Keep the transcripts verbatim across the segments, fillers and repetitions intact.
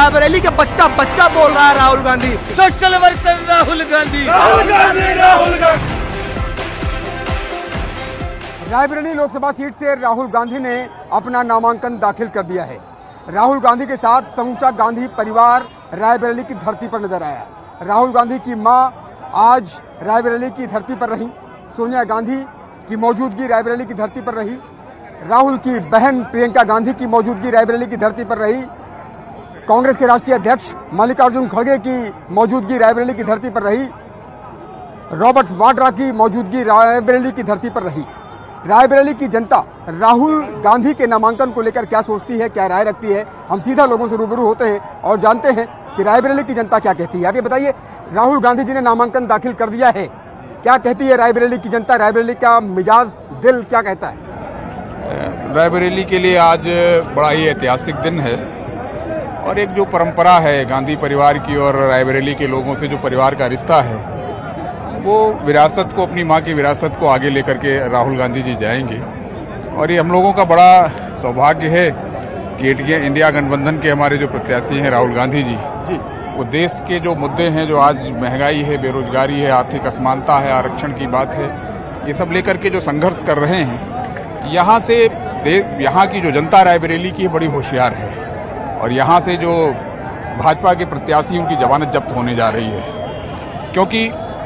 रायबरेली के बच्चा बच्चा बोल रहा है Rahul Gandhi, social worker Rahul Gandhi, Rahul Gandhi, Rahul Gandhi. Raebareli Lok Sabha seat से राहुल गांधी ने अपना नामांकन दाखिल कर दिया है। राहुल गांधी के साथ समूचा गांधी परिवार रायबरेली की धरती पर नजर आया। राहुल गांधी की मां आज रायबरेली की धरती पर रही, सोनिया गांधी की मौजूदगी रायबरेली की धरती पर रही, राहुल की बहन प्रियंका गांधी की मौजूदगी रायबरेली की धरती पर रही, कांग्रेस के राष्ट्रीय अध्यक्ष मल्लिकार्जुन खड़गे की मौजूदगी रायबरेली की धरती पर रही, रॉबर्ट वाड्रा की मौजूदगी रायबरेली की धरती पर रही। रायबरेली की जनता राहुल गांधी के नामांकन को लेकर क्या सोचती है, क्या राय रखती है, हम सीधा लोगों से रूबरू होते हैं और जानते हैं कि रायबरेली की जनता क्या कहती है। आप ये बताइए, राहुल गांधी जी ने नामांकन दाखिल कर दिया है, क्या कहती है रायबरेली की जनता, रायबरेली का मिजाज दिल क्या कहता है? रायबरेली के लिए आज बड़ा ही ऐतिहासिक दिन है और एक जो परंपरा है गांधी परिवार की और रायबरेली के लोगों से जो परिवार का रिश्ता है, वो विरासत को, अपनी मां की विरासत को आगे लेकर के राहुल गांधी जी जाएंगे। और ये हम लोगों का बड़ा सौभाग्य है कि इंडिया गठबंधन के हमारे जो प्रत्याशी हैं राहुल गांधी जी, वो देश के जो मुद्दे हैं, जो आज महंगाई है, बेरोजगारी है, आर्थिक असमानता है, आरक्षण की बात है, ये सब लेकर के जो संघर्ष कर रहे हैं, यहाँ से यहाँ की जो जनता रायबरेली की बड़ी होशियार है और यहाँ से जो भाजपा के प्रत्याशियों की जमानत जब्त होने जा रही है, क्योंकि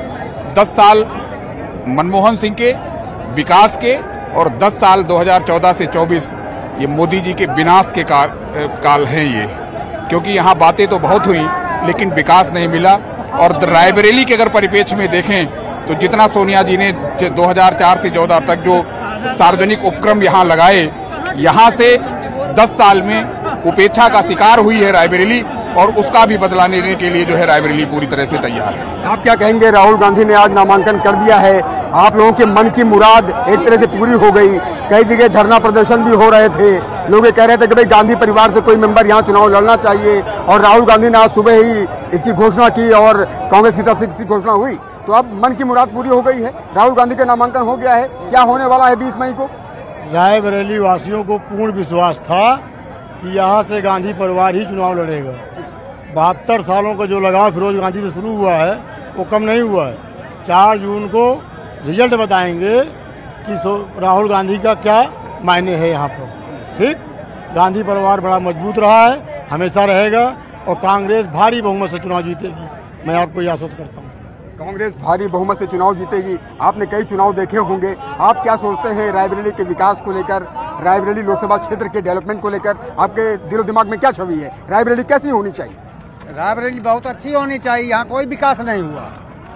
दस साल मनमोहन सिंह के विकास के और दस साल दो हज़ार चौदह से चौबीस ये मोदी जी के विनाश के काल, काल हैं ये, क्योंकि यहाँ बातें तो बहुत हुई लेकिन विकास नहीं मिला। और रायबरेली के अगर परिप्रेक्ष्य में देखें तो जितना सोनिया जी ने दो हज़ार चार से चौदह तक जो सार्वजनिक उपक्रम यहाँ लगाए, यहाँ से दस साल में उपेक्षा का शिकार हुई है रायबरेली और उसका भी बदला लेने के लिए जो है रायबरेली पूरी तरह से तैयार है। आप क्या कहेंगे, राहुल गांधी ने आज नामांकन कर दिया है, आप लोगों के मन की मुराद एक तरह से पूरी हो गई। कई जगह धरना प्रदर्शन भी हो रहे थे, लोग ये कह रहे थे कि भाई गांधी परिवार से कोई मेंबर यहाँ चुनाव लड़ना चाहिए और राहुल गांधी ने आज सुबह ही इसकी घोषणा की और कांग्रेस की तरफ से इसकी घोषणा हुई, तो अब मन की मुराद पूरी हो गई है, राहुल गांधी का नामांकन हो गया है। क्या होने वाला है बीस मई को? रायबरेली वासियों को पूर्ण विश्वास था कि यहाँ से गांधी परिवार ही चुनाव लड़ेगा। बहत्तर सालों का जो लगाव फिरोज गांधी से शुरू हुआ है वो कम नहीं हुआ है। चार जून को रिजल्ट बताएंगे कि राहुल गांधी का क्या मायने है यहाँ पर। ठीक, गांधी परिवार बड़ा मजबूत रहा है, हमेशा रहेगा और कांग्रेस भारी बहुमत से चुनाव जीतेगी, मैं आपको यह आश्वस्त करता हूँ। कांग्रेस भारी बहुमत से चुनाव जीतेगी। आपने कई चुनाव देखे होंगे, आप क्या सोचते हैं रायबरेली के विकास को लेकर, रायबरेली लोकसभा क्षेत्र के डेवलपमेंट को लेकर आपके दिलो दिमाग में क्या छवि है? रायबरेली कैसी होनी चाहिए? रायबरेली बहुत अच्छी होनी चाहिए। यहाँ कोई विकास नहीं हुआ,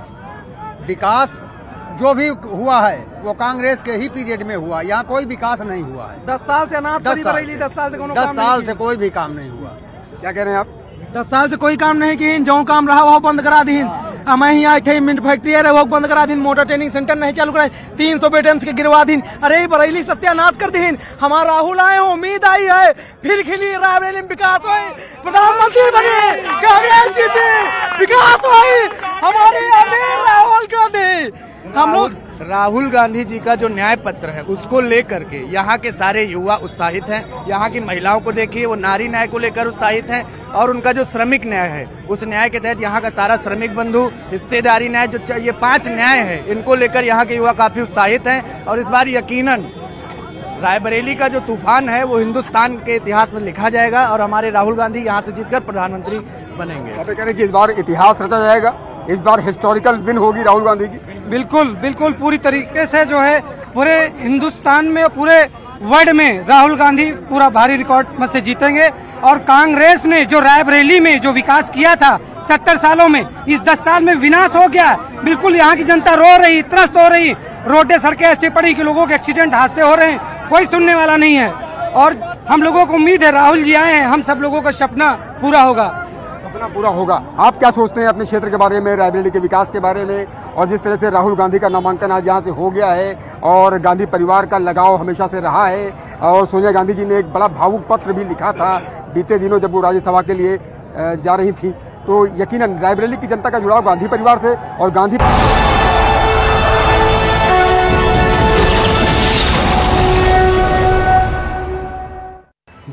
विकास जो भी हुआ है वो कांग्रेस के ही पीरियड में हुआ, यहाँ कोई विकास नहीं हुआ है। दस साल से अनाथ दस साल से दस साल से कोनो दस काम साल नहीं से कोई भी काम नहीं हुआ। क्या कह रहे हैं आप? दस साल से कोई काम नहीं की, जो काम रहा वो बंद करा दी। हमें यहाँ थे मिनट फैक्ट्री है वो बंद करा दी, मोटर ट्रेनिंग सेंटर नहीं चालू कराए, तीन सौ बेटेंस के गिरवा दी। अरे बरेली सत्यानाश कर दी। हमारा राहुल आए, उम्मीद आई है फिर खिली रायबरेली में विकास हुई, प्रधानमंत्री बने, कांग्रेस जीती, विकास हुई, हमारे राहुल गांधी। हम लोग राहुल गांधी जी का जो न्याय पत्र है उसको लेकर के यहाँ के सारे युवा उत्साहित हैं। यहाँ की महिलाओं को देखिए, वो नारी न्याय को लेकर उत्साहित हैं और उनका जो श्रमिक न्याय है उस न्याय के तहत यहाँ का सारा श्रमिक बंधु, हिस्सेदारी न्याय, जो ये पांच न्याय है, इनको लेकर यहाँ के युवा काफी उत्साहित हैं। और इस बार यकीनन रायबरेली का जो तूफान है वो हिंदुस्तान के इतिहास में लिखा जाएगा और हमारे राहुल गांधी यहाँ से जीतकर प्रधानमंत्री बनेंगे। आप कह रहे हैं कि इस बार इतिहास रचा जाएगा, इस बार हिस्टोरिकल विन होगी राहुल गांधी की? बिल्कुल बिल्कुल पूरी तरीके से जो है पूरे हिंदुस्तान में, पूरे वर्ल्ड में राहुल गांधी पूरा भारी रिकॉर्ड मत से जीतेंगे। और कांग्रेस ने जो रायबरेली में जो विकास किया था सत्तर सालों में, इस दस साल में विनाश हो गया। बिल्कुल यहाँ की जनता रो रही, त्रस्त हो रही, रोडें सड़कें ऐसी पड़ी कि लोगों के एक्सीडेंट, हादसे हो रहे हैं, कोई सुनने वाला नहीं है। और हम लोगों को उम्मीद है राहुल जी आए हैं, हम सब लोगों का सपना पूरा होगा, सपना पूरा होगा। आप क्या सोचते हैं अपने क्षेत्र के बारे में, रायबरेली के विकास के बारे में, और जिस तरह से राहुल गांधी का नामांकन आज यहाँ से हो गया है और गांधी परिवार का लगाव हमेशा से रहा है, और सोनिया गांधी जी ने एक बड़ा भावुक पत्र भी लिखा था बीते दिनों जब वो राज्यसभा के लिए जा रही थी, तो यकीनन रायबरेली की जनता का जुड़ाव गांधी परिवार से और गांधी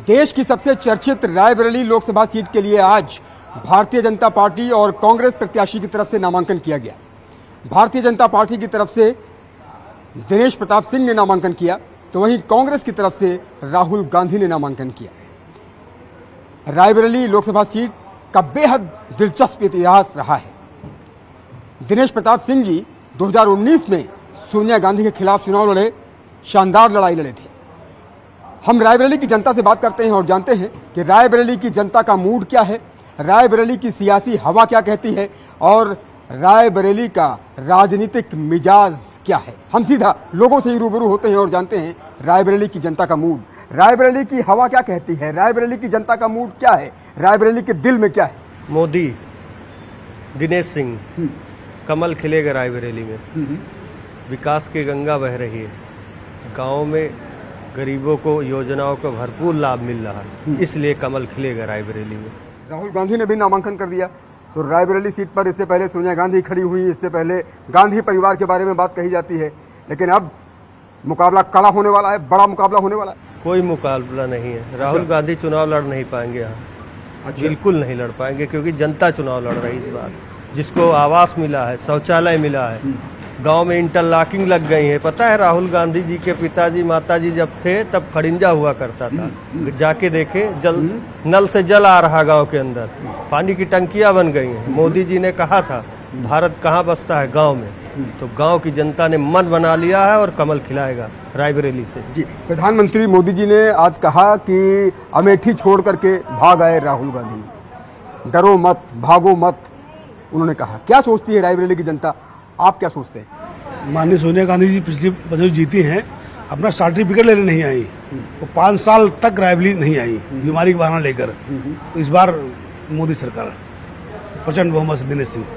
देश की सबसे चर्चित रायबरेली लोकसभा सीट के लिए आज भारतीय जनता पार्टी और कांग्रेस प्रत्याशी की तरफ से नामांकन किया गया। भारतीय जनता पार्टी की तरफ से दिनेश प्रताप सिंह ने नामांकन किया, तो वहीं कांग्रेस की तरफ से राहुल गांधी ने नामांकन किया। रायबरेली लोकसभा सीट का बेहद दिलचस्प इतिहास रहा है। दिनेश प्रताप सिंह जी दो हज़ार उन्नीस में सोनिया गांधी के खिलाफ चुनाव लड़े, शानदार लड़ाई लड़े थे। हम रायबरेली की जनता से बात करते हैं और जानते हैं कि रायबरेली की जनता का मूड क्या है, रायबरेली की सियासी हवा क्या कहती है और रायबरेली का राजनीतिक मिजाज क्या है। हम सीधा लोगों से ही रूबरू होते हैं और जानते हैं रायबरेली की जनता का मूड, रायबरेली की हवा क्या कहती है, रायबरेली की जनता का मूड क्या है, रायबरेली के दिल में क्या है। मोदी, दिनेश सिंह, कमल खिलेगा रायबरेली में, विकास की गंगा बह रही है, गाँव में गरीबों को योजनाओं का भरपूर लाभ मिल रहा है, इसलिए कमल खिलेगा रायबरेली में। राहुल गांधी ने भी नामांकन कर दिया, तो रायबरेली सीट पर इससे पहले सोनिया गांधी खड़ी हुई, इससे पहले गांधी परिवार के बारे में बात कही जाती है, लेकिन अब मुकाबला कड़ा होने वाला है, बड़ा मुकाबला होने वाला है। कोई मुकाबला नहीं है, राहुल गांधी चुनाव लड़ नहीं पाएंगे यहाँ, बिल्कुल नहीं लड़ पाएंगे, क्योंकि जनता चुनाव लड़ रही है इस बार। जिसको आवास मिला है, शौचालय मिला है, गांव में इंटरलॉकिंग लग गई है। पता है राहुल गांधी जी के पिताजी माताजी जब थे तब खड़िंजा हुआ करता था, जाके देखे जल नल से जल आ रहा गांव के अंदर, पानी की टंकियां बन गई हैं। मोदी जी ने कहा था भारत कहाँ बसता है, गांव में, तो गांव की जनता ने मन बना लिया है और कमल खिलाएगा रायबरेली से। जी, प्रधानमंत्री मोदी जी ने आज कहा कि अमेठी छोड़ करके भाग आए राहुल गांधी, डरो मत, भागो मत, उन्होंने कहा। क्या सोचती है रायबरेली की जनता, आप क्या सोचते हैं? माननीय सोनिया गांधी जी पिछली बजट जीती हैं, अपना सर्टिफिकेट लेने नहीं आई, वो पाँच साल तक रायबरेली नहीं आई बीमारी का बहाना लेकर। तो इस बार मोदी सरकार प्रचंड बहुमत से दिनेश सिंह।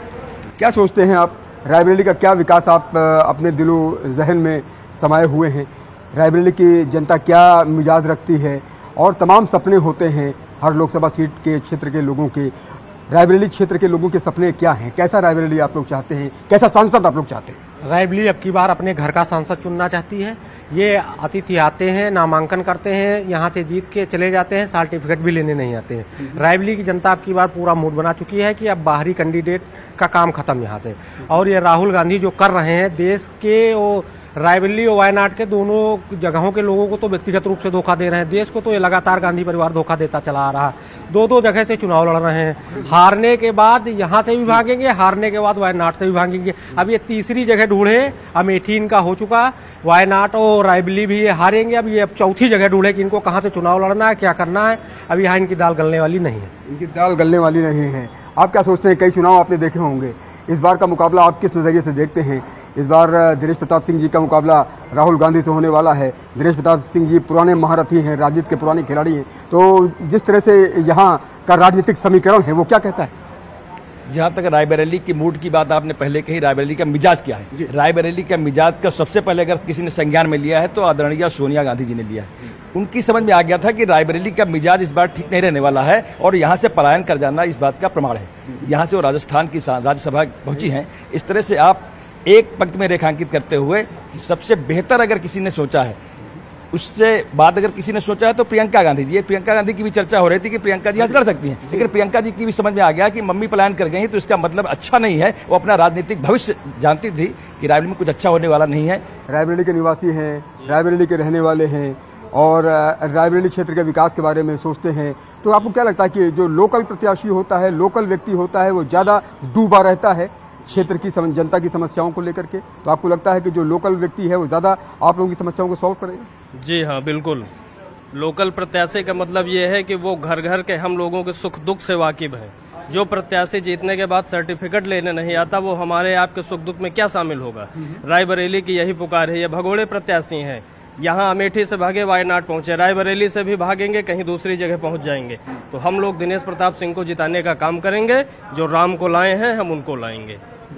क्या सोचते हैं आप, रायबरेली का क्या विकास आप अपने दिलो जहन में समाये हुए हैं? रायबरेली की जनता क्या मिजाज रखती है और तमाम सपने होते हैं हर लोकसभा सीट के क्षेत्र के लोगों के, रायबरेली क्षेत्र के लोगों के सपने क्या हैं? कैसा रायबरेली आप लोग चाहते हैं, कैसा सांसद आप लोग चाहते हैं? रायबरेली अब की बार अपने घर का सांसद चुनना चाहती है। ये अतिथि आते हैं, नामांकन करते हैं, यहाँ से जीत के चले जाते हैं, सर्टिफिकेट भी लेने नहीं आते हैं। रायबरेली की जनता अब की बार पूरा मूड बना चुकी है कि अब बाहरी कैंडिडेट का काम खत्म यहाँ से। और ये राहुल गांधी जो कर रहे हैं, देश के वो रायबरेली और वायनाड के दोनों जगहों के लोगों को तो व्यक्तिगत रूप से धोखा दे रहे हैं, देश को तो ये लगातार गांधी परिवार धोखा देता चला आ रहा है। दो दो जगह से चुनाव लड़ रहे हैं, हारने के बाद यहाँ से भी भागेंगे, हारने के बाद वायनाड से भी भागेंगे। अब ये तीसरी जगह ढूंढे, अमेठी इनका हो चुका, वायनाड और रायबरेली भी ये हारेंगे। अब ये अब चौथी जगह ढूंढे कि इनको कहाँ से चुनाव लड़ना है, क्या करना है। अब यहाँ इनकी दाल गलने वाली नहीं है, इनकी दाल गलने वाली नहीं है। आप क्या सोचते हैं? कई चुनाव आपने देखे होंगे, इस बार का मुकाबला आप किस नजरिए से देखते हैं? इस बार दिनेश प्रताप सिंह जी का मुकाबला राहुल गांधी से होने वाला है। दिनेश प्रताप सिंह जी पुराने महारथी हैं, राजनीति के पुराने खिलाड़ी हैं, तो जिस तरह से यहाँ का राजनीतिक समीकरण है वो क्या कहता है? जहाँ तक रायबरेली की मूड की बात आपने पहले कही, रायबरेली का मिजाज क्या है? रायबरेली का मिजाज का सबसे पहले अगर किसी ने संज्ञान में लिया है तो आदरणीय सोनिया गांधी जी ने लिया है। उनकी समझ में आ गया था कि रायबरेली का मिजाज इस बार ठीक नहीं रहने वाला है और यहाँ से पलायन कर जाना इस बात का प्रमाण है। यहाँ से वो राजस्थान की राज्यसभा पहुंची हैं। इस तरह से आप एक पंक्ति में रेखांकित करते हुए कि सबसे बेहतर अगर किसी ने सोचा है, उससे बाद अगर किसी ने सोचा है तो प्रियंका गांधी जी। प्रियंका गांधी की भी चर्चा हो रही थी कि प्रियंका जी यहाँ लड़ सकती हैं, लेकिन प्रियंका जी की भी समझ में आ गया कि मम्मी पलायन कर गई तो इसका मतलब अच्छा नहीं है। वो अपना राजनीतिक भविष्य जानती थी कि रायबरेली में कुछ अच्छा होने वाला नहीं है। रायबरेली के निवासी हैं, रायबरेली के रहने वाले हैं और रायबरेली क्षेत्र के विकास के बारे में सोचते हैं, तो आपको क्या लगता है कि जो लोकल प्रत्याशी होता है, लोकल व्यक्ति होता है, वो ज़्यादा डूबा रहता है क्षेत्र की जनता की समस्याओं को लेकर के? तो आपको लगता है कि जो लोकल व्यक्ति है वो ज़्यादा आप लोगों की समस्याओं को सॉल्व करेगा? जी हाँ, बिल्कुल। लोकल प्रत्याशी का मतलब ये है कि वो घर घर के हम लोगों के सुख दुख से वाकिफ है। जो प्रत्याशी जीतने के बाद सर्टिफिकेट लेने नहीं आता, वो हमारे आपके सुख दुख में क्या शामिल होगा? रायबरेली की यही पुकार है। ये भगोड़े प्रत्याशी हैं, यहाँ अमेठी से भागे वायनाड पहुंचे, रायबरेली से भी भागेंगे, कहीं दूसरी जगह पहुंच जाएंगे। तो हम लोग दिनेश प्रताप सिंह को जिताने का काम करेंगे। जो राम को लाए हैं हम उनको लाएंगे।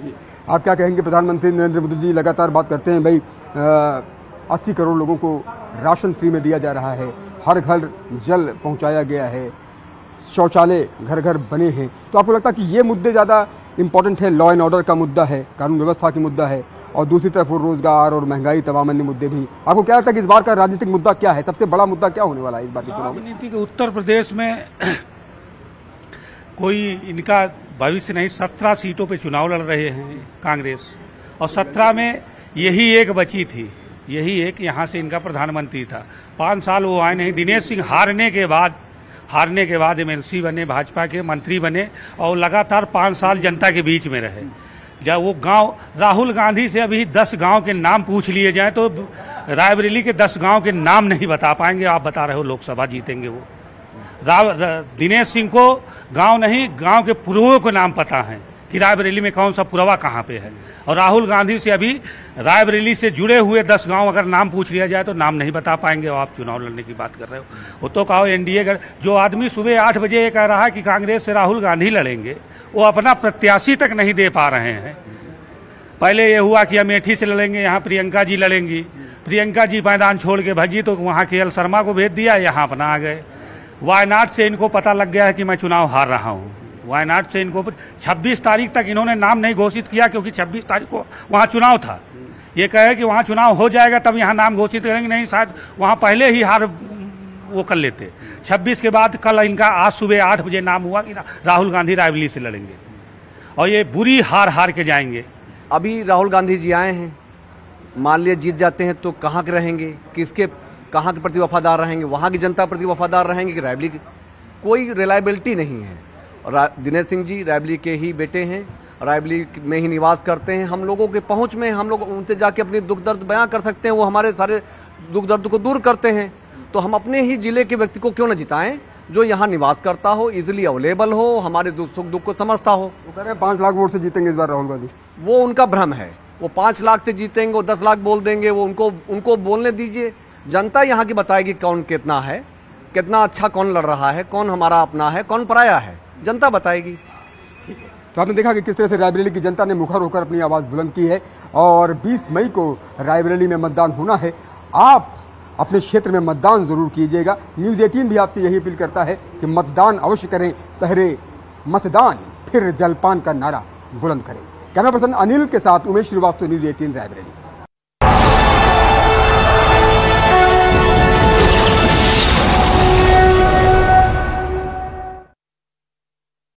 आप क्या कहेंगे? प्रधानमंत्री नरेंद्र मोदी जी लगातार बात करते हैं, भाई अस्सी करोड़ लोगों को राशन फ्री में दिया जा रहा है, हर घर जल पहुंचाया गया है, शौचालय घर घर बने हैं। तो आपको लगता है कि ये मुद्दे ज़्यादा इम्पोर्टेंट है, लॉ एंड ऑर्डर का मुद्दा है, कानून व्यवस्था की मुद्दा है, और दूसरी तरफ रोजगार और महंगाई तमाम अन्य मुद्दे भी। आपको क्या लगता है कि इस बार का राजनीतिक मुद्दा क्या है, सबसे बड़ा मुद्दा क्या होने वाला है इस बार के चुनाव में? राजनीति के उत्तर प्रदेश में कोई इनका भविष्य नहीं। सत्रह सीटों पे चुनाव लड़ रहे हैं कांग्रेस, और सत्रह में यही एक बची थी, यही एक यहाँ से इनका प्रधानमंत्री था। पाँच साल वो आए नहीं। दिनेश सिंह हारने के बाद हारने के बाद एमएलसी बने, भाजपा के मंत्री बने, और लगातार पाँच साल जनता के बीच में रहे। जब वो गांव, राहुल गांधी से अभी दस गांव के नाम पूछ लिए जाए तो रायबरेली के दस गांव के नाम नहीं बता पाएंगे। आप बता रहे हो लोकसभा जीतेंगे वो। दिनेश सिंह को गांव नहीं, गांव के पुरवों को नाम पता है कि रायबरेली में कौन सा पुरवा कहाँ पे है। और राहुल गांधी से अभी रायबरेली से जुड़े हुए दस गांव अगर नाम पूछ लिया जाए तो नाम नहीं बता पाएंगे। और आप चुनाव लड़ने की बात कर रहे हो, वो तो कहो एनडीए। जो आदमी सुबह आठ बजे ये कह रहा है कि कांग्रेस से राहुल गांधी लड़ेंगे, वो अपना प्रत्याशी तक नहीं दे पा रहे हैं। पहले ये हुआ कि अमेठी से लड़ेंगे, यहाँ प्रियंका जी लड़ेंगी, प्रियंका जी मैदान छोड़ के भगी तो वहाँ के एल शर्मा को भेज दिया, यहाँ अपना आ गए। वायनाड से इनको पता लग गया है कि मैं चुनाव हार रहा हूँ। वायनाड से इनको छब्बीस तारीख तक इन्होंने नाम नहीं घोषित किया, क्योंकि छब्बीस तारीख को वहाँ चुनाव था। ये कहे कि वहाँ चुनाव हो जाएगा तब यहाँ नाम घोषित करेंगे, नहीं शायद वहाँ पहले ही हार वो कर लेते। छब्बीस के बाद कल इनका आज सुबह आठ बजे नाम हुआ कि राहुल गांधी रायबरेली से लड़ेंगे, और ये बुरी हार हार के जाएंगे। अभी राहुल गांधी जी आए हैं, मान लिया जीत जाते हैं तो कहाँ के रहेंगे, किसके कहाँ के प्रति वफादार रहेंगे? वहाँ की जनता प्रति वफादार रहेंगे कि रायबरेली की? कोई रिलायबिलिटी नहीं है। दिनेश सिंह जी रायबरेली के ही बेटे हैं, रायबरेली में ही निवास करते हैं। हम लोगों के पहुंच में हम लोग उनसे जाके अपनी दुख दर्द बयां कर सकते हैं, वो हमारे सारे दुख दर्द को दूर करते हैं। तो हम अपने ही जिले के व्यक्ति को क्यों न जिताएं, जो यहाँ निवास करता हो, इजिली अवेलेबल हो, हमारे सुख दुख को समझता हो। वो कह रहे हैं पाँच लाख वोट से जीतेंगे इस बार राहुल गांधी। वो उनका भ्रम है। वो पाँच लाख से जीतेंगे, वो दस लाख बोल देंगे, वो उनको उनको बोलने दीजिए। जनता यहाँ की बताएगी कौन कितना है, कितना अच्छा कौन लड़ रहा है, कौन हमारा अपना है, कौन पराया है, जनता बताएगी। तो आपने देखा कि किस तरह से रायबरेली की जनता ने मुखर होकर अपनी आवाज़ बुलंद की है, और बीस मई को रायबरेली में मतदान होना है। आप अपने क्षेत्र में मतदान जरूर कीजिएगा। न्यूज़ अठारह भी आपसे यही अपील करता है कि मतदान अवश्य करें, पहले मतदान फिर जलपान का नारा बुलंद करें। कैमरा पर्सन अनिल के साथ उमेश श्रीवास्तव, न्यूज़ अठारह रायबरेली।